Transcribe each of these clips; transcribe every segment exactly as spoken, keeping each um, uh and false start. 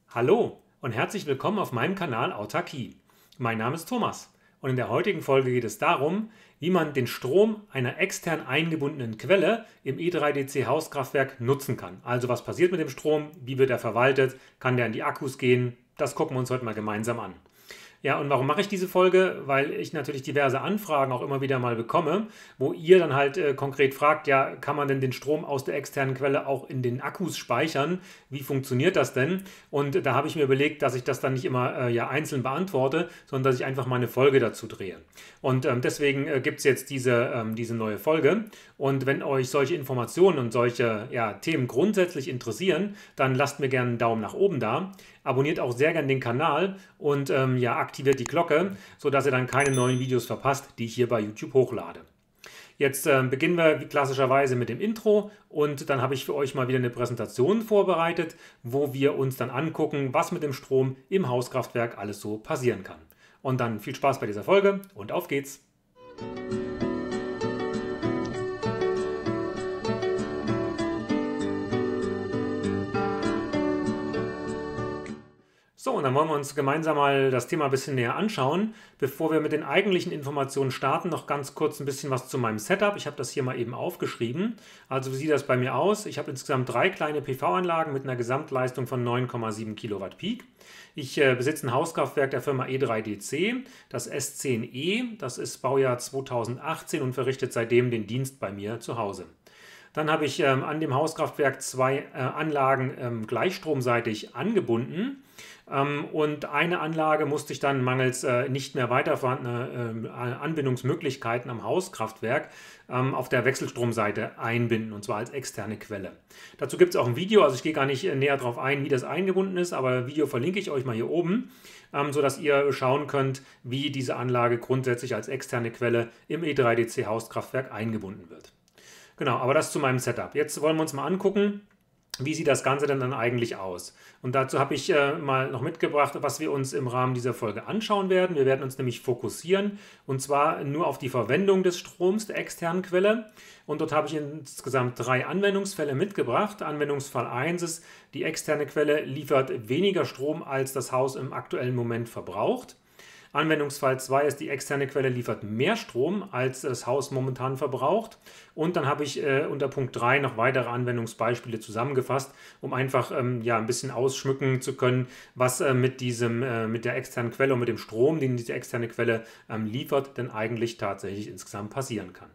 Hallo und herzlich willkommen auf meinem Kanal Autarkie. Mein Name ist Thomas und in der heutigen Folge geht es darum, wie man den Strom einer extern eingebundenen Quelle im E drei D C-Hauskraftwerk nutzen kann. Also was passiert mit dem Strom, wie wird er verwaltet, kann der in die Akkus gehen, das gucken wir uns heute mal gemeinsam an. Ja, und warum mache ich diese Folge? Weil ich natürlich diverse Anfragen auch immer wieder mal bekomme, wo ihr dann halt äh, konkret fragt, ja, kann man denn den Strom aus der externen Quelle auch in den Akkus speichern? Wie funktioniert das denn? Und da habe ich mir überlegt, dass ich das dann nicht immer äh, ja, einzeln beantworte, sondern dass ich einfach mal eine Folge dazu drehe. Und ähm, deswegen äh, gibt es jetzt diese, ähm, diese neue Folge. Und wenn euch solche Informationen und solche ja, Themen grundsätzlich interessieren, dann lasst mir gerne einen Daumen nach oben da. Abonniert auch sehr gerne den Kanal und ähm, ja, aktiviert die Glocke, sodass ihr dann keine neuen Videos verpasst, die ich hier bei YouTube hochlade. Jetzt äh, beginnen wir wie klassischerweise mit dem Intro und dann habe ich für euch mal wieder eine Präsentation vorbereitet, wo wir uns dann angucken, was mit dem Strom im Hauskraftwerk alles so passieren kann. Und dann viel Spaß bei dieser Folge und auf geht's! So, und dann wollen wir uns gemeinsam mal das Thema ein bisschen näher anschauen. Bevor wir mit den eigentlichen Informationen starten, noch ganz kurz ein bisschen was zu meinem Setup. Ich habe das hier mal eben aufgeschrieben. Also wie sieht das bei mir aus? Ich habe insgesamt drei kleine P V-Anlagen mit einer Gesamtleistung von neun Komma sieben Kilowatt Peak. Ich äh, besitze ein Hauskraftwerk der Firma E drei D C, das S zehn E. Das ist Baujahr zweitausendachtzehn und verrichtet seitdem den Dienst bei mir zu Hause. Dann habe ich ähm, an dem Hauskraftwerk zwei äh, Anlagen ähm, gleichstromseitig angebunden. Ähm, und eine Anlage musste ich dann mangels äh, nicht mehr weiter vorhandener äh, Anbindungsmöglichkeiten am Hauskraftwerk ähm, auf der Wechselstromseite einbinden, und zwar als externe Quelle. Dazu gibt es auch ein Video, also ich gehe gar nicht äh, näher darauf ein, wie das eingebunden ist, aber ein Video verlinke ich euch mal hier oben, ähm, sodass ihr schauen könnt, wie diese Anlage grundsätzlich als externe Quelle im E drei D C-Hauskraftwerk eingebunden wird. Genau, aber das zu meinem Setup. Jetzt wollen wir uns mal angucken, wie sieht das Ganze denn dann eigentlich aus? Und dazu habe ich äh, mal noch mitgebracht, was wir uns im Rahmen dieser Folge anschauen werden. Wir werden uns nämlich fokussieren, und zwar nur auf die Verwendung des Stroms der externen Quelle. Und dort habe ich insgesamt drei Anwendungsfälle mitgebracht. Anwendungsfall eins ist, die externe Quelle liefert weniger Strom, als das Haus im aktuellen Moment verbraucht. Anwendungsfall zwei ist, die externe Quelle liefert mehr Strom, als das Haus momentan verbraucht. Und dann habe ich äh, unter Punkt drei noch weitere Anwendungsbeispiele zusammengefasst, um einfach ähm, ja, ein bisschen ausschmücken zu können, was äh, mit, diesem, äh, mit der externen Quelle und mit dem Strom, den diese externe Quelle ähm, liefert, denn eigentlich tatsächlich insgesamt passieren kann.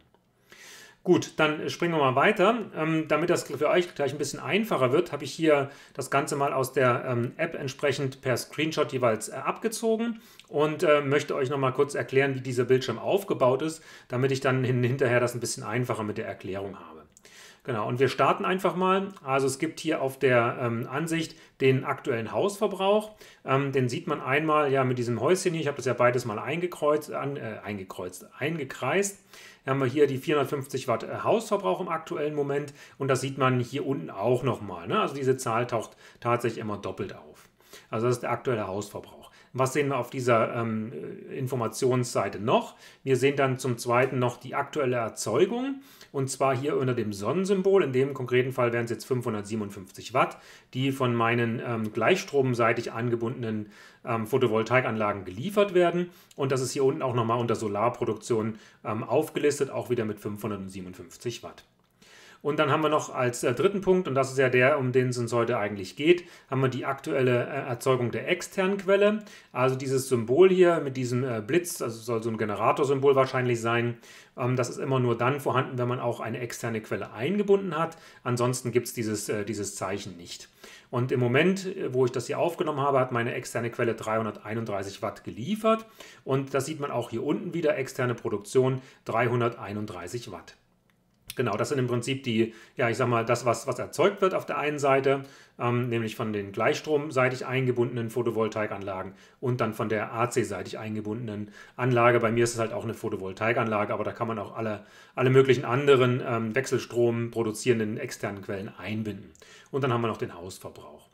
Gut, dann springen wir mal weiter. Ähm, damit das für euch gleich ein bisschen einfacher wird, habe ich hier das Ganze mal aus der ähm, App entsprechend per Screenshot jeweils äh, abgezogen und äh, möchte euch noch mal kurz erklären, wie dieser Bildschirm aufgebaut ist, damit ich dann hin hinterher das ein bisschen einfacher mit der Erklärung habe. Genau, und wir starten einfach mal. Also es gibt hier auf der ähm, Ansicht den aktuellen Hausverbrauch. Ähm, den sieht man einmal ja mit diesem Häuschen hier. Ich habe das ja beides mal eingekreuzt, an, äh, eingekreuzt, eingekreist. Dann haben wir hier die vierhundertfünfzig Watt Hausverbrauch im aktuellen Moment. Und das sieht man hier unten auch nochmal, ne? Also diese Zahl taucht tatsächlich immer doppelt auf. Also das ist der aktuelle Hausverbrauch. Was sehen wir auf dieser ähm, Informationsseite noch? Wir sehen dann zum Zweiten noch die aktuelle Erzeugung, und zwar hier unter dem Sonnensymbol. In dem konkreten Fall wären es jetzt fünfhundertsiebenundfünfzig Watt, die von meinen ähm, gleichstromseitig angebundenen ähm, Photovoltaikanlagen geliefert werden. Und das ist hier unten auch nochmal unter Solarproduktion ähm, aufgelistet, auch wieder mit fünfhundertsiebenundfünfzig Watt. Und dann haben wir noch als äh, dritten Punkt, und das ist ja der, um den es uns heute eigentlich geht, haben wir die aktuelle äh, Erzeugung der externen Quelle. Also dieses Symbol hier mit diesem äh, Blitz, also soll so ein Generatorsymbol wahrscheinlich sein. Ähm, das ist immer nur dann vorhanden, wenn man auch eine externe Quelle eingebunden hat. Ansonsten gibt es dieses, äh, dieses Zeichen nicht. Und im Moment, wo ich das hier aufgenommen habe, hat meine externe Quelle dreihunderteinunddreißig Watt geliefert. Und das sieht man auch hier unten wieder, externe Produktion dreihunderteinunddreißig Watt. Genau, das sind im Prinzip die, ja, ich sag mal, das, was, was erzeugt wird auf der einen Seite, ähm, nämlich von den gleichstromseitig eingebundenen Photovoltaikanlagen und dann von der A C-seitig eingebundenen Anlage. Bei mir ist es halt auch eine Photovoltaikanlage, aber da kann man auch alle, alle möglichen anderen ähm, Wechselstrom produzierenden externen Quellen einbinden. Und dann haben wir noch den Hausverbrauch.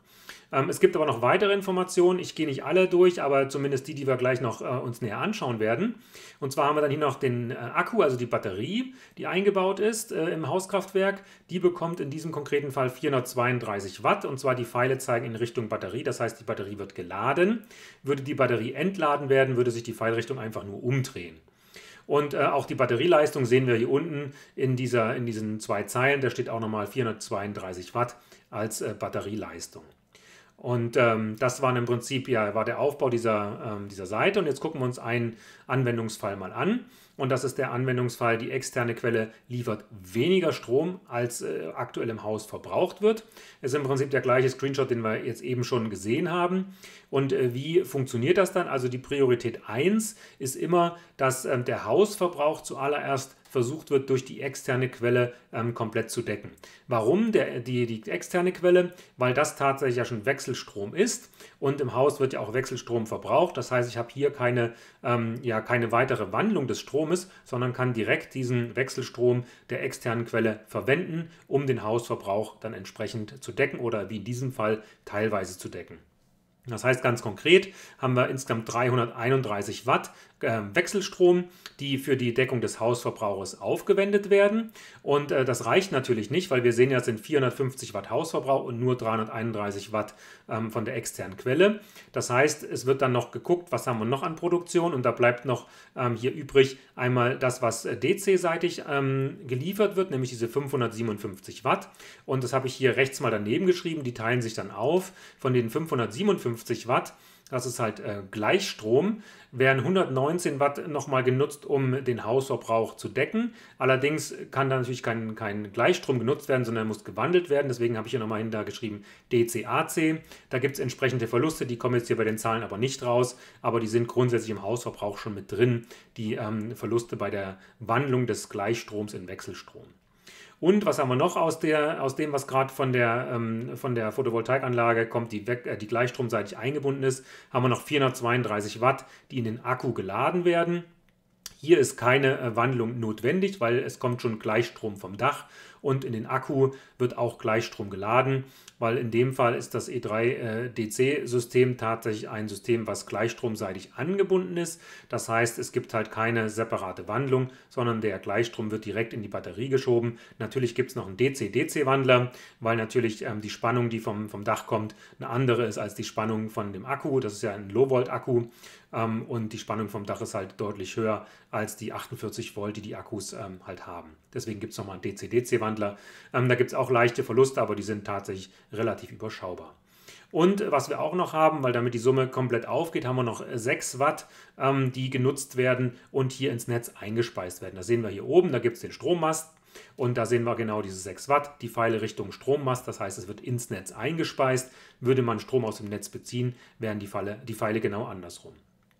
Ähm, es gibt aber noch weitere Informationen. Ich gehe nicht alle durch, aber zumindest die, die wir gleich noch äh, uns näher anschauen werden. Und zwar haben wir dann hier noch den äh, Akku, also die Batterie, die eingebaut ist äh, im Hauskraftwerk. Die bekommt in diesem konkreten Fall vierhundertzweiunddreißig Watt, und zwar die Pfeile zeigen in Richtung Batterie. Das heißt, die Batterie wird geladen. Würde die Batterie entladen werden, würde sich die Pfeilrichtung einfach nur umdrehen. Und äh, auch die Batterieleistung sehen wir hier unten in, dieser, in diesen zwei Zeilen. Da steht auch nochmal vierhundertzweiunddreißig Watt als äh, Batterieleistung. Und ähm, das war im Prinzip ja, war der Aufbau dieser, ähm, dieser Seite. Und jetzt gucken wir uns einen Anwendungsfall mal an. Und das ist der Anwendungsfall, die externe Quelle liefert weniger Strom, als äh, aktuell im Haus verbraucht wird. Das ist im Prinzip der gleiche Screenshot, den wir jetzt eben schon gesehen haben. Und äh, wie funktioniert das dann? Also die Priorität eins ist immer, dass ähm, der Hausverbrauch zuallererst versucht wird, durch die externe Quelle ähm, komplett zu decken. Warum der, die, die externe Quelle? Weil das tatsächlich ja schon Wechselstrom ist, und im Haus wird ja auch Wechselstrom verbraucht. Das heißt, ich habe hier keine, ähm, ja, keine weitere Wandlung des Stromes, sondern kann direkt diesen Wechselstrom der externen Quelle verwenden, um den Hausverbrauch dann entsprechend zu decken oder wie in diesem Fall teilweise zu decken. Das heißt, ganz konkret haben wir insgesamt dreihunderteinunddreißig Watt äh, Wechselstrom, die für die Deckung des Hausverbrauchs aufgewendet werden. Und äh, das reicht natürlich nicht, weil wir sehen ja, es sind vierhundertfünfzig Watt Hausverbrauch und nur dreihunderteinunddreißig Watt ähm, von der externen Quelle. Das heißt, es wird dann noch geguckt, was haben wir noch an Produktion, und da bleibt noch ähm, hier übrig einmal das, was äh, D C-seitig ähm, geliefert wird, nämlich diese fünfhundertsiebenundfünfzig Watt. Und das habe ich hier rechts mal daneben geschrieben, die teilen sich dann auf. Von den fünfhundertsiebenundfünfzig Watt, das ist halt äh, Gleichstrom, werden hundertneunzehn Watt nochmal genutzt, um den Hausverbrauch zu decken. Allerdings kann da natürlich kein, kein Gleichstrom genutzt werden, sondern muss gewandelt werden. Deswegen habe ich hier nochmal hinter geschrieben D C A C. Da gibt es entsprechende Verluste, die kommen jetzt hier bei den Zahlen aber nicht raus, aber die sind grundsätzlich im Hausverbrauch schon mit drin, die ähm, Verluste bei der Wandlung des Gleichstroms in Wechselstrom. Und was haben wir noch aus, der, aus dem, was gerade von der, ähm, von der Photovoltaikanlage kommt, die, äh, die gleichstromseitig eingebunden ist, haben wir noch vierhundertzweiunddreißig Watt, die in den Akku geladen werden. Hier ist keine äh, Wandlung notwendig, weil es kommt schon Gleichstrom vom Dach, und in den Akku wird auch Gleichstrom geladen, weil in dem Fall ist das E drei D C-System tatsächlich ein System, was gleichstromseitig angebunden ist. Das heißt, es gibt halt keine separate Wandlung, sondern der Gleichstrom wird direkt in die Batterie geschoben. Natürlich gibt es noch einen D C D C-Wandler, weil natürlich ähm, die Spannung, die vom, vom Dach kommt, eine andere ist als die Spannung von dem Akku. Das ist ja ein Low-Volt-Akku. Ähm, und die Spannung vom Dach ist halt deutlich höher als die achtundvierzig Volt, die die Akkus ähm, halt haben. Deswegen gibt es nochmal einen D C D C-Wandler. Ähm, da gibt es auch leichte Verluste, aber die sind tatsächlich relativ überschaubar. Und was wir auch noch haben, weil damit die Summe komplett aufgeht, haben wir noch sechs Watt, ähm, die genutzt werden und hier ins Netz eingespeist werden. Das sehen wir hier oben, da gibt es den Strommast. Und da sehen wir genau diese sechs Watt, die Pfeile Richtung Strommast, das heißt, es wird ins Netz eingespeist. Würde man Strom aus dem Netz beziehen, wären die Pfeile, die Pfeile genau andersrum.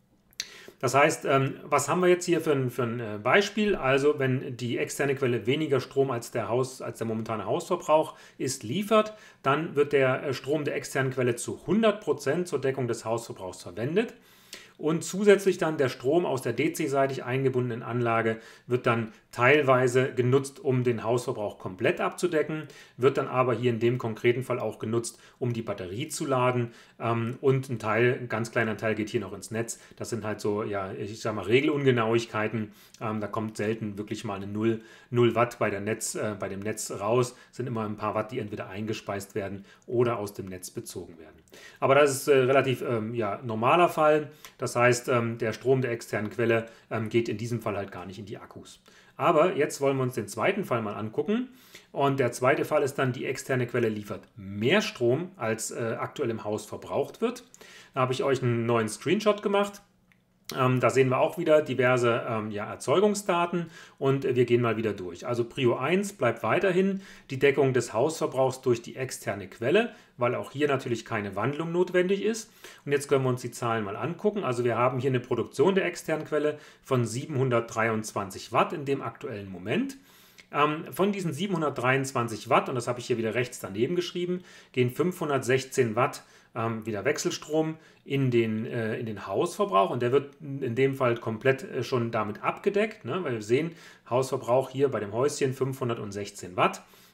Das heißt, ähm, was haben wir jetzt hier für ein, für ein äh, Beispiel? Also, wenn die externe Quelle weniger Strom als der, Haus, als der momentane Hausverbrauch ist, liefert, dann wird der äh, Strom der externen Quelle zu hundert Prozent zur Deckung des Hausverbrauchs verwendet. Und zusätzlich dann der Strom aus der D C-seitig eingebundenen Anlage wird dann teilweise genutzt, um den Hausverbrauch komplett abzudecken, wird dann aber hier in dem konkreten Fall auch genutzt, um die Batterie zu laden, ähm, und ein Teil, ein ganz kleiner Teil geht hier noch ins Netz. Das sind halt so, ja, ich sag mal, Regelungenauigkeiten. Ähm, da kommt selten wirklich mal eine null Watt bei, der Netz, äh, bei dem Netz raus. Es sind immer ein paar Watt, die entweder eingespeist werden oder aus dem Netz bezogen werden. Aber das ist äh, relativ ähm, ja, normaler Fall. Das heißt, ähm, der Strom der externen Quelle ähm, geht in diesem Fall halt gar nicht in die Akkus. Aber jetzt wollen wir uns den zweiten Fall mal angucken. Und der zweite Fall ist dann, die externe Quelle liefert mehr Strom, als äh, aktuell im Haus verbraucht wird. Da habe ich euch einen neuen Screenshot gemacht. Ähm, da sehen wir auch wieder diverse ähm, ja, Erzeugungsdaten, und äh, wir gehen mal wieder durch. Also Prio eins bleibt weiterhin die Deckung des Hausverbrauchs durch die externe Quelle, weil auch hier natürlich keine Wandlung notwendig ist. Und jetzt können wir uns die Zahlen mal angucken. Also wir haben hier eine Produktion der externen Quelle von siebenhundertdreiundzwanzig Watt in dem aktuellen Moment. Ähm, von diesen siebenhundertdreiundzwanzig Watt, und das habe ich hier wieder rechts daneben geschrieben, gehen fünfhundertsechzehn Watt ähm, wieder Wechselstrom in den, äh, in den Hausverbrauch, und der wird in dem Fall komplett äh, schon damit abgedeckt, ne? Weil wir sehen, Hausverbrauch hier bei dem Häuschen fünfhundertsechzehn Watt.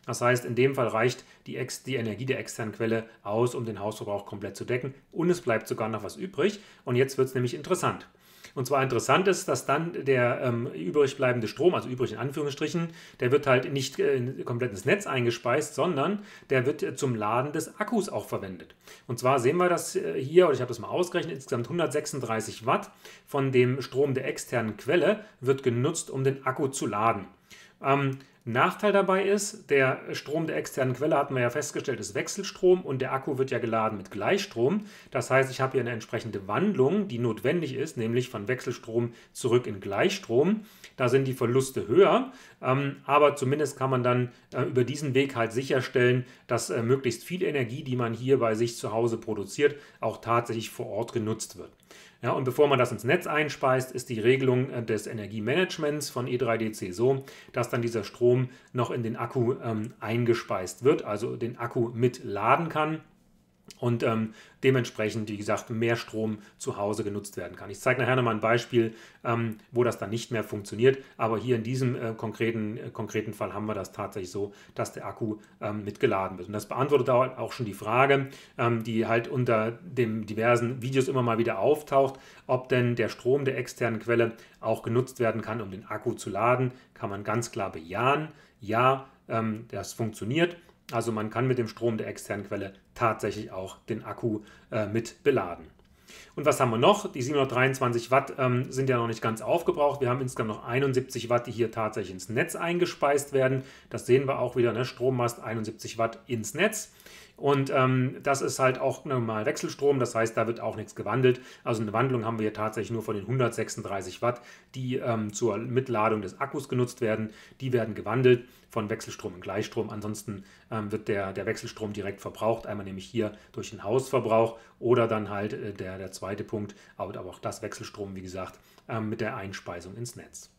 Das heißt, in dem Fall reicht die, Ex die Energie der externen Quelle aus, um den Hausverbrauch komplett zu decken. Und es bleibt sogar noch was übrig. Und jetzt wird es nämlich interessant. Und zwar interessant ist, dass dann der ähm, übrig bleibende Strom, also übrig in Anführungsstrichen, der wird halt nicht äh, komplett ins Netz eingespeist, sondern der wird äh, zum Laden des Akkus auch verwendet. Und zwar sehen wir das äh, hier, oder ich habe das mal ausgerechnet, insgesamt hundertsechsunddreißig Watt von dem Strom der externen Quelle wird genutzt, um den Akku zu laden. Ähm, Nachteil dabei ist, der Strom der externen Quelle, hatten wir ja festgestellt, ist Wechselstrom und der Akku wird ja geladen mit Gleichstrom. Das heißt, ich habe hier eine entsprechende Wandlung, die notwendig ist, nämlich von Wechselstrom zurück in Gleichstrom. Da sind die Verluste höher, ähm, aber zumindest kann man dann äh, über diesen Weg halt sicherstellen, dass äh, möglichst viel Energie, die man hier bei sich zu Hause produziert, auch tatsächlich vor Ort genutzt wird. Ja, und bevor man das ins Netz einspeist, ist die Regelung des Energiemanagements von E drei D C so, dass dann dieser Strom noch in den Akku ähm, eingespeist wird, also den Akku mitladen kann. Und ähm, dementsprechend, wie gesagt, mehr Strom zu Hause genutzt werden kann. Ich zeige nachher nochmal ein Beispiel, ähm, wo das dann nicht mehr funktioniert. Aber hier in diesem äh, konkreten, äh, konkreten Fall haben wir das tatsächlich so, dass der Akku ähm, mitgeladen wird. Und das beantwortet auch schon die Frage, ähm, die halt unter den diversen Videos immer mal wieder auftaucht, ob denn der Strom der externen Quelle auch genutzt werden kann, um den Akku zu laden. Kann man ganz klar bejahen. Ja, ähm, das funktioniert. Also man kann mit dem Strom der externen Quelle tatsächlich auch den Akku äh, mit beladen. Und was haben wir noch? Die siebenhundertdreiundzwanzig Watt ähm, sind ja noch nicht ganz aufgebraucht. Wir haben insgesamt noch einundsiebzig Watt, die hier tatsächlich ins Netz eingespeist werden. Das sehen wir auch wieder, ne? Strommast einundsiebzig Watt ins Netz. Und ähm, das ist halt auch normal Wechselstrom, das heißt, da wird auch nichts gewandelt. Also eine Wandlung haben wir hier tatsächlich nur von den hundertsechsunddreißig Watt, die ähm, zur Mitladung des Akkus genutzt werden. Die werden gewandelt von Wechselstrom in Gleichstrom. Ansonsten ähm, wird der, der Wechselstrom direkt verbraucht. Einmal nämlich hier durch den Hausverbrauch oder dann halt äh, der, der zweite Punkt, aber auch das Wechselstrom, wie gesagt, ähm, mit der Einspeisung ins Netz.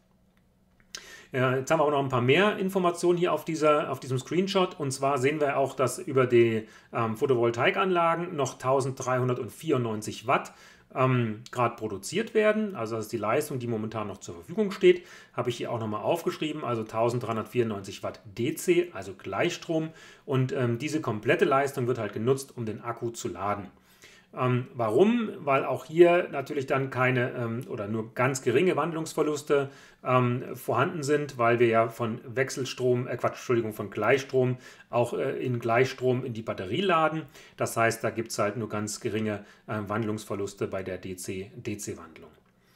Ja, jetzt haben wir auch noch ein paar mehr Informationen hier auf, dieser, auf diesem Screenshot. Und zwar sehen wir auch, dass über die ähm, Photovoltaikanlagen noch eintausenddreihundertvierundneunzig Watt ähm, gerade produziert werden. Also das ist die Leistung, die momentan noch zur Verfügung steht. Habe ich hier auch nochmal aufgeschrieben. Also eintausenddreihundertvierundneunzig Watt D C, also Gleichstrom. Und ähm, diese komplette Leistung wird halt genutzt, um den Akku zu laden. Ähm, warum? Weil auch hier natürlich dann keine ähm, oder nur ganz geringe Wandlungsverluste ähm, vorhanden sind, weil wir ja von Wechselstrom, äh Quatsch, Entschuldigung, von Gleichstrom auch äh, in Gleichstrom in die Batterie laden. Das heißt, da gibt es halt nur ganz geringe äh, Wandlungsverluste bei der D C-D C-Wandlung.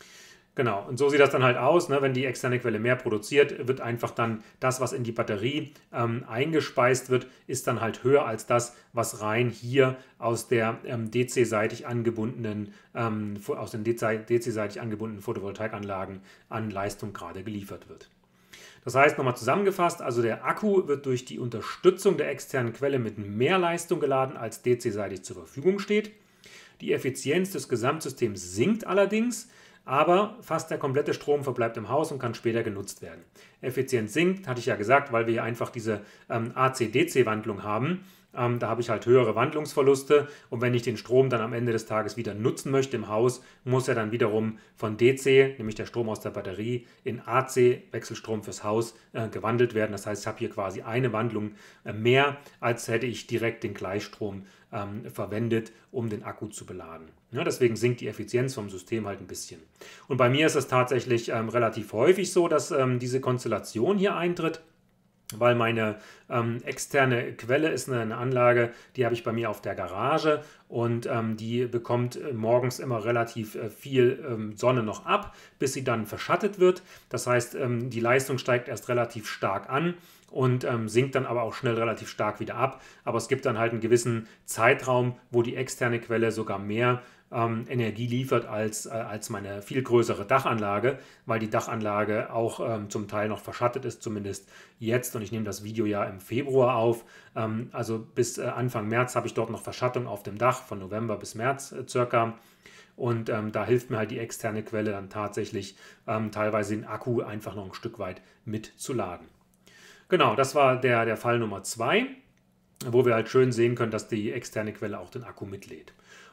Genau, und so sieht das dann halt aus, ne? Wenn die externe Quelle mehr produziert, wird einfach dann das, was in die Batterie ähm, eingespeist wird, ist dann halt höher als das, was rein hier aus der ähm, D C-seitig angebundenen, ähm, aus den D C-seitig angebundenen Photovoltaikanlagen an Leistung gerade geliefert wird. Das heißt, nochmal zusammengefasst, also der Akku wird durch die Unterstützung der externen Quelle mit mehr Leistung geladen, als D C-seitig zur Verfügung steht. Die Effizienz des Gesamtsystems sinkt allerdings, aber fast der komplette Strom verbleibt im Haus und kann später genutzt werden. Effizienz sinkt, hatte ich ja gesagt, weil wir hier einfach diese ähm, A C-D C-Wandlung haben. Ähm, da habe ich halt höhere Wandlungsverluste und wenn ich den Strom dann am Ende des Tages wieder nutzen möchte im Haus, muss er dann wiederum von D C, nämlich der Strom aus der Batterie, in A C, Wechselstrom fürs Haus, äh, gewandelt werden. Das heißt, ich habe hier quasi eine Wandlung äh, mehr, als hätte ich direkt den Gleichstrom ähm, verwendet, um den Akku zu beladen. Ja, deswegen sinkt die Effizienz vom System halt ein bisschen. Und bei mir ist es tatsächlich ähm, relativ häufig so, dass ähm, diese Konstellation hier eintritt, weil meine ähm, externe Quelle ist eine, eine Anlage, die habe ich bei mir auf der Garage und ähm, die bekommt äh, morgens immer relativ äh, viel ähm, Sonne noch ab, bis sie dann verschattet wird. Das heißt, ähm, die Leistung steigt erst relativ stark an und ähm, sinkt dann aber auch schnell relativ stark wieder ab. Aber es gibt dann halt einen gewissen Zeitraum, wo die externe Quelle sogar mehr ähm, Energie liefert als, äh, als meine viel größere Dachanlage, weil die Dachanlage auch ähm, zum Teil noch verschattet ist, zumindest jetzt. Und ich nehme das Video ja im Februar auf. Ähm, also bis äh, Anfang März habe ich dort noch Verschattung auf dem Dach, von November bis März äh, circa. Und ähm, da hilft mir halt die externe Quelle dann tatsächlich ähm, teilweise den Akku einfach noch ein Stück weit mitzuladen. Genau, das war der, der Fall Nummer zwei, wo wir halt schön sehen können, dass die externe Quelle auch den Akku mitlädt.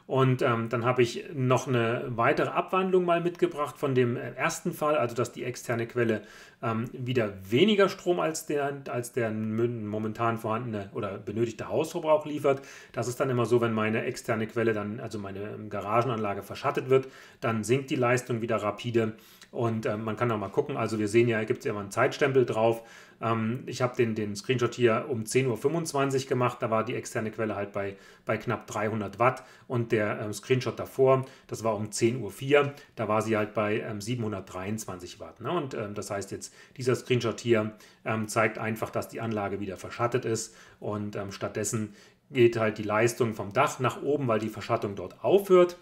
Und ähm, dann habe ich noch eine weitere Abwandlung mal mitgebracht von dem ersten Fall, also dass die externe Quelle ähm, wieder weniger Strom als der, als der momentan vorhandene oder benötigte Hausverbrauch liefert. Das ist dann immer so, wenn meine externe Quelle dann, also meine Garagenanlage verschattet wird, dann sinkt die Leistung wieder rapide. Und äh, man kann auch mal gucken, also wir sehen ja, gibt es ja immer einen Zeitstempel drauf. Ähm, ich habe den, den Screenshot hier um zehn Uhr fünfundzwanzig gemacht, da war die externe Quelle halt bei, bei knapp dreihundert Watt und der ähm, Screenshot davor, das war um zehn Uhr vier, da war sie halt bei ähm, siebenhundertdreiundzwanzig Watt. Ne? Und ähm, das heißt jetzt, dieser Screenshot hier ähm, zeigt einfach, dass die Anlage wieder verschattet ist und ähm, stattdessen geht halt die Leistung vom Dach nach oben, weil die Verschattung dort aufhört.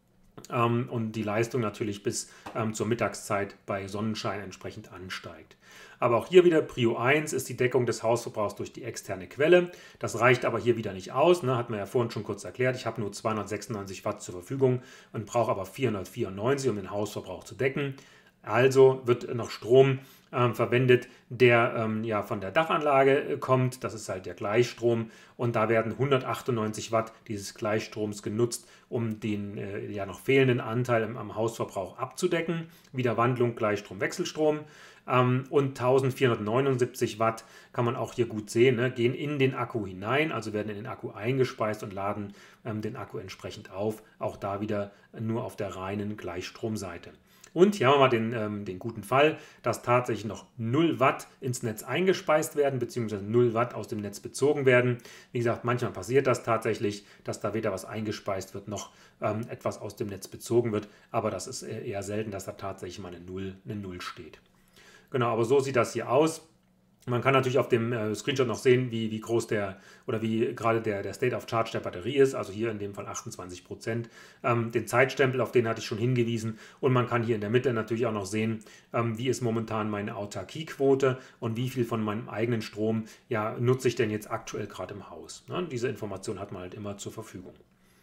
Ähm, und die Leistung natürlich bis ähm, zur Mittagszeit bei Sonnenschein entsprechend ansteigt. Aber auch hier wieder Prio eins ist die Deckung des Hausverbrauchs durch die externe Quelle. Das reicht aber hier wieder nicht aus, ne? Hat man ja vorhin schon kurz erklärt. Ich habe nur zweihundertsechsundneunzig Watt zur Verfügung und brauche aber vierhundertvierundneunzig, um den Hausverbrauch zu decken. Also wird noch Strom ähm, verwendet, der ähm, ja von der Dachanlage äh, kommt. Das ist halt der Gleichstrom und da werden hundertachtundneunzig Watt dieses Gleichstroms genutzt, um den äh, ja noch fehlenden Anteil am, am Hausverbrauch abzudecken. Wieder Wandlung Gleichstrom, Wechselstrom. Ähm, und eintausendvierhundertneunundsiebzig Watt kann man auch hier gut sehen, ne, gehen in den Akku hinein, also werden in den Akku eingespeist und laden ähm, den Akku entsprechend auf. Auch da wieder nur auf der reinen Gleichstromseite. Und hier haben wir mal den, ähm, den guten Fall, dass tatsächlich noch null Watt ins Netz eingespeist werden, beziehungsweise null Watt aus dem Netz bezogen werden. Wie gesagt, manchmal passiert das tatsächlich, dass da weder was eingespeist wird, noch ähm, etwas aus dem Netz bezogen wird. Aber das ist eher selten, dass da tatsächlich mal eine Null, eine Null steht. Genau, aber so sieht das hier aus. Man kann natürlich auf dem äh, Screenshot noch sehen, wie, wie groß der oder wie gerade der, der State of Charge der Batterie ist, also hier in dem Fall achtundzwanzig Prozent. Ähm, den Zeitstempel, auf den hatte ich schon hingewiesen und man kann hier in der Mitte natürlich auch noch sehen, ähm, wie ist momentan meine Autarkiequote und wie viel von meinem eigenen Strom ja, nutze ich denn jetzt aktuell gerade im Haus. Ne? Diese Information hat man halt immer zur Verfügung.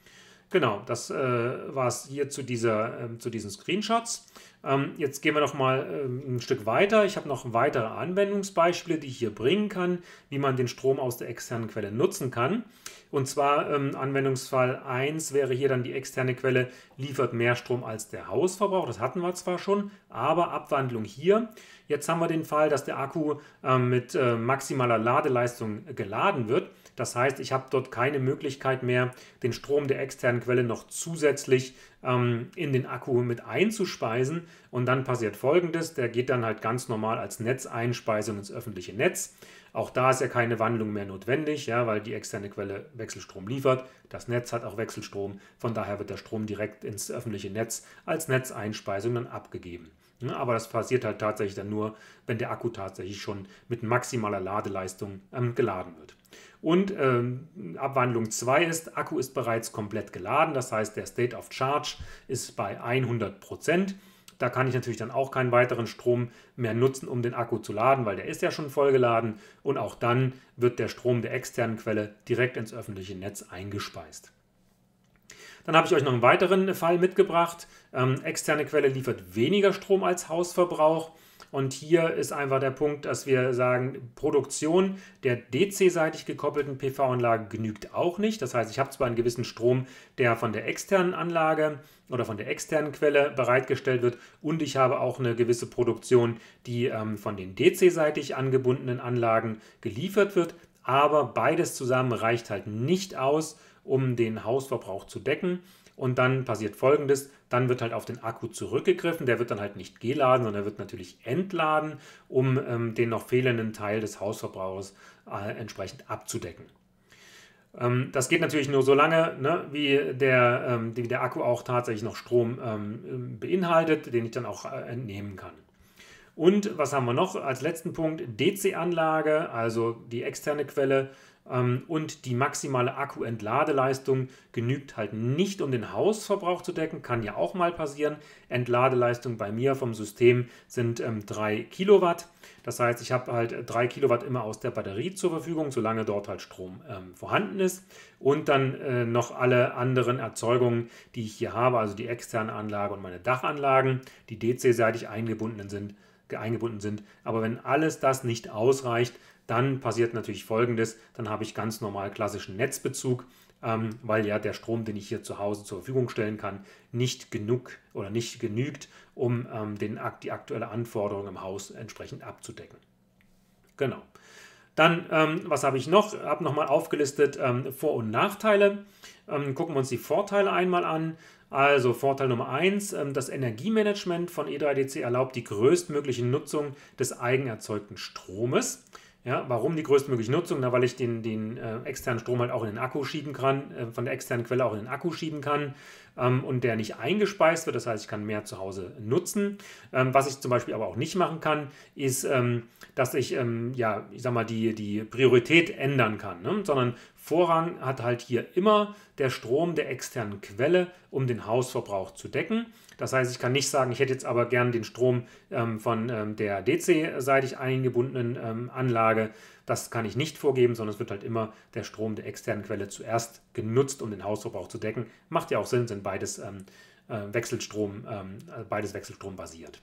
Genau, das äh, war es hier zu, dieser, äh, zu diesen Screenshots. Ähm, jetzt gehen wir noch mal äh, ein Stück weiter. Ich habe noch weitere Anwendungsbeispiele, die ich hier bringen kann, wie man den Strom aus der externen Quelle nutzen kann. Und zwar ähm, Anwendungsfall eins wäre hier dann die externe Quelle liefert mehr Strom als der Hausverbrauch. Das hatten wir zwar schon, aber Abwandlung hier. Jetzt haben wir den Fall, dass der Akku äh, mit äh, maximaler Ladeleistung geladen wird. Das heißt, ich habe dort keine Möglichkeit mehr, den Strom der externen Quelle noch zusätzlich ähm, in den Akku mit einzuspeisen. Und dann passiert Folgendes, der geht dann halt ganz normal als Netzeinspeisung ins öffentliche Netz. Auch da ist ja keine Wandlung mehr notwendig, ja, weil die externe Quelle Wechselstrom liefert. Das Netz hat auch Wechselstrom, von daher wird der Strom direkt ins öffentliche Netz als Netzeinspeisung dann abgegeben. Ja, aber das passiert halt tatsächlich dann nur, wenn der Akku tatsächlich schon mit maximaler Ladeleistung ähm, geladen wird. Und ähm, Abwandlung zwei ist, Akku ist bereits komplett geladen, das heißt der State of Charge ist bei hundert Prozent. Da kann ich natürlich dann auch keinen weiteren Strom mehr nutzen, um den Akku zu laden, weil der ist ja schon voll geladen und auch dann wird der Strom der externen Quelle direkt ins öffentliche Netz eingespeist. Dann habe ich euch noch einen weiteren Fall mitgebracht. Ähm, externe Quelle liefert weniger Strom als Hausverbrauch. Und hier ist einfach der Punkt, dass wir sagen, Produktion der D C-seitig gekoppelten P V-Anlage genügt auch nicht. Das heißt, ich habe zwar einen gewissen Strom, der von der externen Anlage oder von der externen Quelle bereitgestellt wird und ich habe auch eine gewisse Produktion, die ähm, von den D C-seitig angebundenen Anlagen geliefert wird. Aber beides zusammen reicht halt nicht aus, um den Hausverbrauch zu decken. Und dann passiert Folgendes, dann wird halt auf den Akku zurückgegriffen, der wird dann halt nicht geladen, sondern er wird natürlich entladen, um ähm, den noch fehlenden Teil des Hausverbrauchs äh, entsprechend abzudecken. Ähm, das geht natürlich nur so lange, ne, wie, der, ähm, wie der Akku auch tatsächlich noch Strom ähm, beinhaltet, den ich dann auch äh, entnehmen kann. Und was haben wir noch als letzten Punkt? D C-Anlage, also die externe Quelle, und die maximale Akku-Entladeleistung genügt halt nicht, um den Hausverbrauch zu decken. Kann ja auch mal passieren. Entladeleistung bei mir vom System sind ähm, drei Kilowatt. Das heißt, ich habe halt drei Kilowatt immer aus der Batterie zur Verfügung, solange dort halt Strom ähm, vorhanden ist. Und dann äh, noch alle anderen Erzeugungen, die ich hier habe, also die externe Anlage und meine Dachanlagen, die D C-seitig eingebunden sind, eingebunden sind. Aber wenn alles das nicht ausreicht, dann passiert natürlich Folgendes, dann habe ich ganz normal klassischen Netzbezug, ähm, weil ja der Strom, den ich hier zu Hause zur Verfügung stellen kann, nicht genug oder nicht genügt, um ähm, den, die aktuelle Anforderung im Haus entsprechend abzudecken. Genau. Dann, ähm, was habe ich noch? Ich habe nochmal aufgelistet ähm, Vor- und Nachteile. Ähm, gucken wir uns die Vorteile einmal an. Also Vorteil Nummer eins, ähm, das Energiemanagement von E drei D C erlaubt die größtmögliche Nutzung des eigenerzeugten Stromes. Ja, warum die größtmögliche Nutzung? Na, weil ich den, den äh, externen Strom halt auch in den Akku schieben kann, äh, von der externen Quelle auch in den Akku schieben kann ähm, und der nicht eingespeist wird. Das heißt, ich kann mehr zu Hause nutzen. Ähm, was ich zum Beispiel aber auch nicht machen kann, ist, ähm, dass ich, ähm, ja, ich sag mal, die, die Priorität ändern kann, ne? Sondern Vorrang hat halt hier immer der Strom der externen Quelle, um den Hausverbrauch zu decken. Das heißt, ich kann nicht sagen, ich hätte jetzt aber gern den Strom ähm, von ähm, der D C-seitig eingebundenen ähm, Anlage. Das kann ich nicht vorgeben, sondern es wird halt immer der Strom der externen Quelle zuerst genutzt, um den Hausverbrauch zu decken. Macht ja auch Sinn, sind beides ähm, äh, Wechselstrom, ähm, beides Wechselstrom basiert.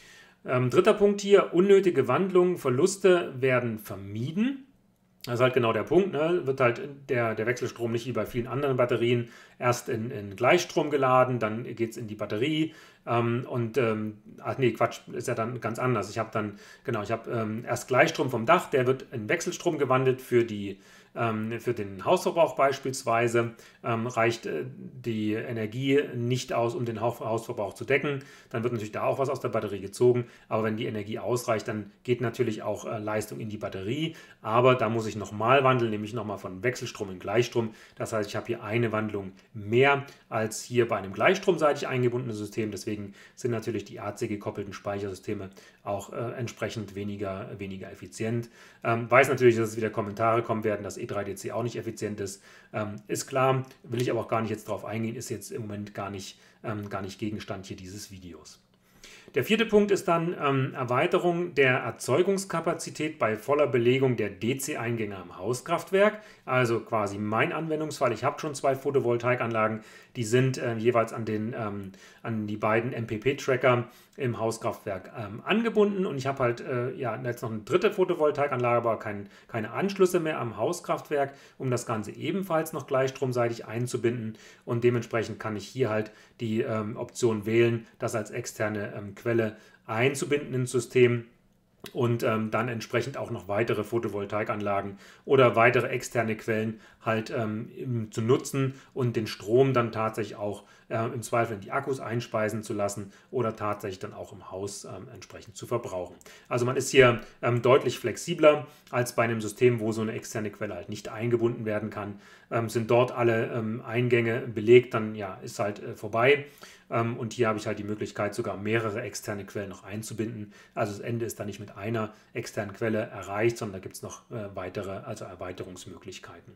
Ähm, dritter Punkt hier, unnötige Wandlungen, Verluste werden vermieden. Das ist halt genau der Punkt, ne? Wird halt der, der Wechselstrom nicht wie bei vielen anderen Batterien erst in, in Gleichstrom geladen, dann geht es in die Batterie ähm, und, ähm, ach nee, Quatsch, ist ja dann ganz anders. Ich habe dann, genau, ich habe ähm, erst Gleichstrom vom Dach, der wird in Wechselstrom gewandelt für die ähm, für den Hausverbrauch beispielsweise, ähm, reicht äh, die Energie nicht aus, um den Hausverbrauch zu decken. Dann wird natürlich da auch was aus der Batterie gezogen, aber wenn die Energie ausreicht, dann geht natürlich auch äh, Leistung in die Batterie, aber da muss ich nochmal wandeln, nämlich nochmal von Wechselstrom in Gleichstrom. Das heißt, ich habe hier eine Wandlung mehr als hier bei einem gleichstromseitig eingebundenen System. Deswegen sind natürlich die A C gekoppelten Speichersysteme auch äh, entsprechend weniger, weniger effizient. Ähm, weiß natürlich, dass es wieder Kommentare kommen werden, dass E drei D C auch nicht effizient ist. Ähm, ist klar, will ich aber auch gar nicht jetzt drauf eingehen, ist jetzt im Moment gar nicht, ähm, gar nicht Gegenstand hier dieses Videos. Der vierte Punkt ist dann ähm, Erweiterung der Erzeugungskapazität bei voller Belegung der D C-Eingänge am Hauskraftwerk. Also quasi mein Anwendungsfall. Ich habe schon zwei Photovoltaikanlagen, die sind äh, jeweils an, den, ähm, an die beiden M P P-Tracker im Hauskraftwerk ähm, angebunden und ich habe halt äh, ja, jetzt noch eine dritte Photovoltaikanlage, aber kein, keine Anschlüsse mehr am Hauskraftwerk, um das Ganze ebenfalls noch gleichstromseitig einzubinden und dementsprechend kann ich hier halt die ähm, Option wählen, das als externe ähm, Quelle einzubinden ins System und ähm, dann entsprechend auch noch weitere Photovoltaikanlagen oder weitere externe Quellen halt ähm, zu nutzen und den Strom dann tatsächlich auch äh, im Zweifel in die Akkus einspeisen zu lassen oder tatsächlich dann auch im Haus ähm, entsprechend zu verbrauchen. Also man ist hier ähm, deutlich flexibler als bei einem System, wo so eine externe Quelle halt nicht eingebunden werden kann. Ähm, sind dort alle ähm, Eingänge belegt, dann ja, ist halt äh, vorbei. Ähm, und hier habe ich halt die Möglichkeit, sogar mehrere externe Quellen noch einzubinden. Also das Ende ist dann nicht mit einer externen Quelle erreicht, sondern da gibt es noch äh, weitere, also Erweiterungsmöglichkeiten.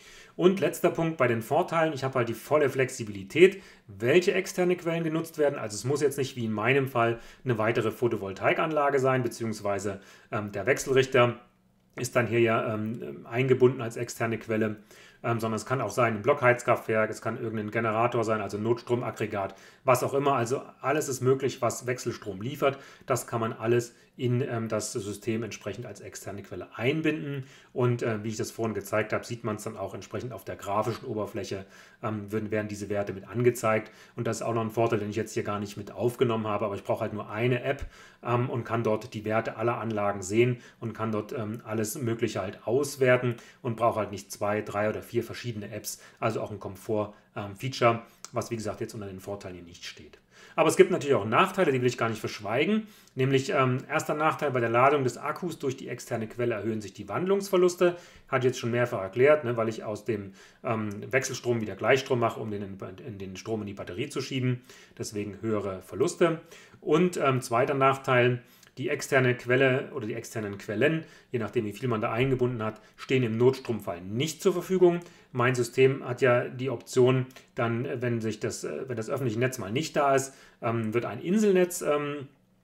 Und letzter Punkt bei den Vorteilen, ich habe halt die volle Flexibilität, welche externe Quellen genutzt werden. Also es muss jetzt nicht wie in meinem Fall eine weitere Photovoltaikanlage sein, beziehungsweise ähm, der Wechselrichter ist dann hier ja ähm, eingebunden als externe Quelle, ähm, sondern es kann auch sein ein Blockheizkraftwerk, es kann irgendein Generator sein, also Notstromaggregat, was auch immer. Also alles ist möglich, was Wechselstrom liefert. Das kann man alles in ähm, das System entsprechend als externe Quelle einbinden. Und äh, wie ich das vorhin gezeigt habe, sieht man es dann auch entsprechend auf der grafischen Oberfläche, ähm, werden, werden diese Werte mit angezeigt. Und das ist auch noch ein Vorteil, den ich jetzt hier gar nicht mit aufgenommen habe, aber ich brauche halt nur eine App ähm, und kann dort die Werte aller Anlagen sehen und kann dort ähm, alles Mögliche halt auswerten und brauche halt nicht zwei, drei oder vier verschiedene Apps, also auch ein Komfort-Feature, ähm, was wie gesagt jetzt unter den Vorteilen hier nicht steht. Aber es gibt natürlich auch Nachteile, die will ich gar nicht verschweigen. Nämlich ähm, erster Nachteil bei der Ladung des Akkus durch die externe Quelle erhöhen sich die Wandlungsverluste. Hat jetzt schon mehrfach erklärt, ne, weil ich aus dem ähm, Wechselstrom wieder Gleichstrom mache, um den in, in den Strom in die Batterie zu schieben. Deswegen höhere Verluste. Und ähm, zweiter Nachteil, die externe Quelle oder die externen Quellen, je nachdem wie viel man da eingebunden hat, stehen im Notstromfall nicht zur Verfügung. Mein System hat ja die Option, dann, wenn, sich das, wenn das öffentliche Netz mal nicht da ist, ähm, wird ein Inselnetz ähm,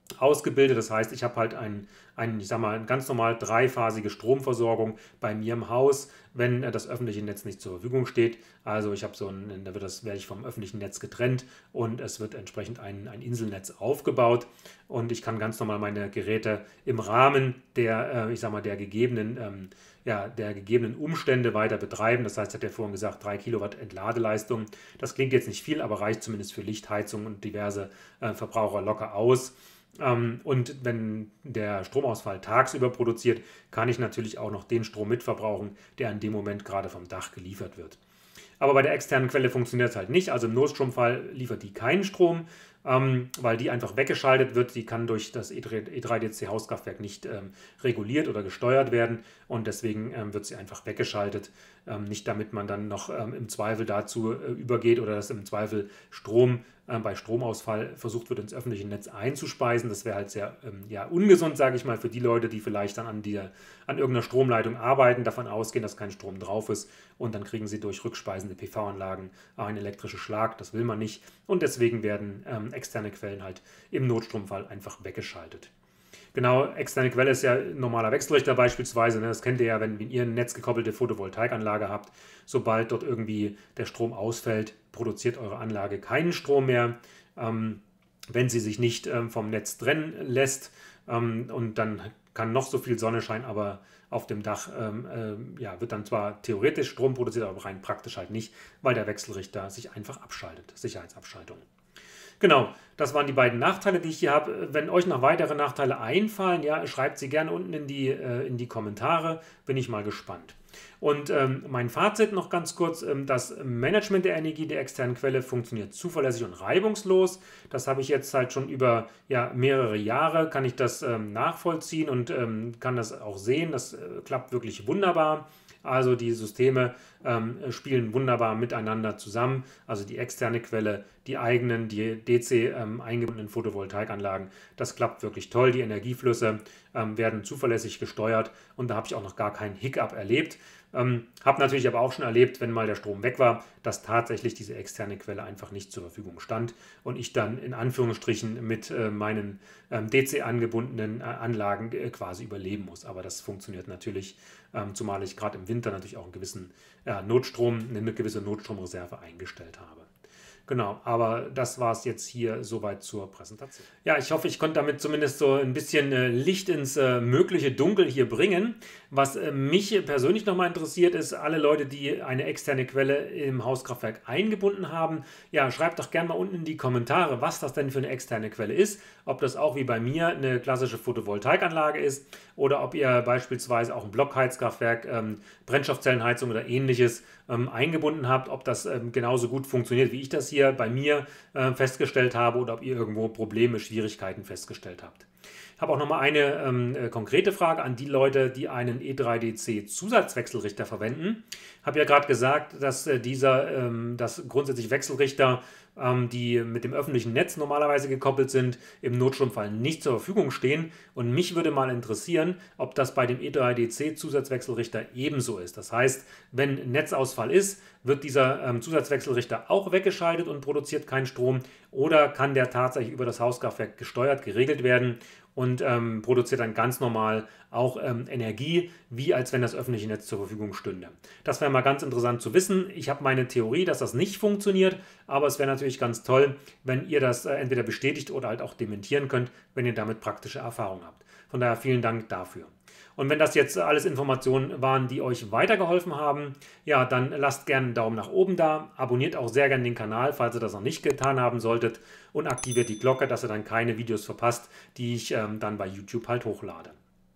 ausgebildet. Das heißt, ich habe halt ein, ein, ich sag mal, eine ganz normal dreiphasige Stromversorgung bei mir im Haus, wenn äh, das öffentliche Netz nicht zur Verfügung steht. Also ich habe so ein, da wird das, werde ich vom öffentlichen Netz getrennt und es wird entsprechend ein, ein Inselnetz aufgebaut und ich kann ganz normal meine Geräte im Rahmen der, äh, ich sag mal, der gegebenen, ähm, ja, der gegebenen Umstände weiter betreiben. Das heißt, ich hatte ja vorhin gesagt, drei Kilowatt Entladeleistung. Das klingt jetzt nicht viel, aber reicht zumindest für Licht, Heizung und diverse äh, Verbraucher locker aus. Ähm, und wenn der Stromausfall tagsüber produziert, kann ich natürlich auch noch den Strom mitverbrauchen, der in dem Moment gerade vom Dach geliefert wird. Aber bei der externen Quelle funktioniert es halt nicht. Also im Notstromfall liefert die keinen Strom, ähm, weil die einfach weggeschaltet wird. Die kann durch das E drei D C Hauskraftwerk nicht ähm, reguliert oder gesteuert werden und deswegen ähm, wird sie einfach weggeschaltet. Ähm, nicht damit man dann noch ähm, im Zweifel dazu äh, übergeht oder dass im Zweifel Strom äh, bei Stromausfall versucht wird, ins öffentliche Netz einzuspeisen. Das wäre halt sehr ähm, ja, ungesund, sage ich mal, für die Leute, die vielleicht dann an, die, an irgendeiner Stromleitung arbeiten, davon ausgehen, dass kein Strom drauf ist und dann kriegen sie durch rückspeisende P V-Anlagen einen elektrischen Schlag. Das will man nicht und deswegen werden ähm, externe Quellen halt im Notstromfall einfach weggeschaltet. Genau, externe Quelle ist ja ein normaler Wechselrichter beispielsweise. Ne? Das kennt ihr ja, wenn, wenn ihr eine netzgekoppelte Photovoltaikanlage habt. Sobald dort irgendwie der Strom ausfällt, produziert eure Anlage keinen Strom mehr, ähm, wenn sie sich nicht ähm, vom Netz trennen lässt. Ähm, und dann kann noch so viel Sonne scheinen, aber auf dem Dach ähm, äh, ja, wird dann zwar theoretisch Strom produziert, aber rein praktisch halt nicht, weil der Wechselrichter sich einfach abschaltet. Sicherheitsabschaltung. Genau, das waren die beiden Nachteile, die ich hier habe. Wenn euch noch weitere Nachteile einfallen, ja, schreibt sie gerne unten in die, äh, in die Kommentare. Bin ich mal gespannt. Und ähm, mein Fazit noch ganz kurz, ähm, das Management der Energie der externen Quelle funktioniert zuverlässig und reibungslos. Das habe ich jetzt halt schon über ja, mehrere Jahre, kann ich das ähm, nachvollziehen und ähm, kann das auch sehen. Das äh, klappt wirklich wunderbar. Also die Systeme ähm, spielen wunderbar miteinander zusammen. Also die externe Quelle, die eigenen, die D C ähm, eingebundenen Photovoltaikanlagen. Das klappt wirklich toll. Die Energieflüsse ähm, werden zuverlässig gesteuert und da habe ich auch noch gar keinen Hiccup erlebt. Ähm, habe natürlich aber auch schon erlebt, wenn mal der Strom weg war, dass tatsächlich diese externe Quelle einfach nicht zur Verfügung stand und ich dann in Anführungsstrichen mit äh, meinen ähm, D C angebundenen äh, Anlagen äh, quasi überleben muss. Aber das funktioniert natürlich, ähm, zumal ich gerade im Winter natürlich auch einen gewissen äh, Notstrom, eine gewisse Notstromreserve eingestellt habe. Genau, aber das war es jetzt hier soweit zur Präsentation. Ja, ich hoffe, ich konnte damit zumindest so ein bisschen äh, Licht ins äh, mögliche Dunkel hier bringen. Was äh, mich persönlich nochmal interessiert, ist alle Leute, die eine externe Quelle im Hauskraftwerk eingebunden haben. Ja, schreibt doch gerne mal unten in die Kommentare, was das denn für eine externe Quelle ist. Ob das auch wie bei mir eine klassische Photovoltaikanlage ist oder ob ihr beispielsweise auch ein Blockheizkraftwerk, ähm, Brennstoffzellenheizung oder ähnliches ähm, eingebunden habt, ob das ähm, genauso gut funktioniert, wie ich das hier bei mir äh, festgestellt habe oder ob ihr irgendwo Probleme, Schwierigkeiten festgestellt habt. Ich habe auch nochmal eine ähm, äh, konkrete Frage an die Leute, die einen E drei D C Zusatzwechselrichter verwenden. Ich habe ja gerade gesagt, dass äh, dieser, ähm, dass grundsätzlich Wechselrichter, ähm, die mit dem öffentlichen Netz normalerweise gekoppelt sind, im Notstromfall nicht zur Verfügung stehen. Und mich würde mal interessieren, ob das bei dem E drei D C Zusatzwechselrichter ebenso ist. Das heißt, wenn Netzausfall ist, wird dieser ähm, Zusatzwechselrichter auch weggeschaltet und produziert keinen Strom oder kann der tatsächlich über das Hauskraftwerk gesteuert, geregelt werden und ähm, produziert dann ganz normal auch ähm, Energie, wie als wenn das öffentliche Netz zur Verfügung stünde. Das wäre mal ganz interessant zu wissen. Ich habe meine Theorie, dass das nicht funktioniert, aber es wäre natürlich ganz toll, wenn ihr das äh, entweder bestätigt oder halt auch dementieren könnt, wenn ihr damit praktische Erfahrung habt. Von daher vielen Dank dafür. Und wenn das jetzt alles Informationen waren, die euch weitergeholfen haben, ja, dann lasst gerne einen Daumen nach oben da, abonniert auch sehr gerne den Kanal, falls ihr das noch nicht getan haben solltet und aktiviert die Glocke, dass ihr dann keine Videos verpasst, die ich ähm, dann bei YouTube halt hochlade.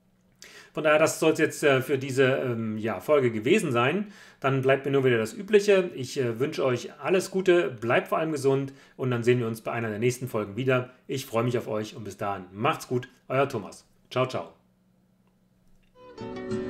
Von daher, das soll es jetzt äh, für diese ähm, ja, Folge gewesen sein. Dann bleibt mir nur wieder das Übliche. Ich äh, wünsche euch alles Gute, bleibt vor allem gesund und dann sehen wir uns bei einer der nächsten Folgen wieder. Ich freue mich auf euch und bis dahin macht's gut, euer Thomas. Ciao, ciao.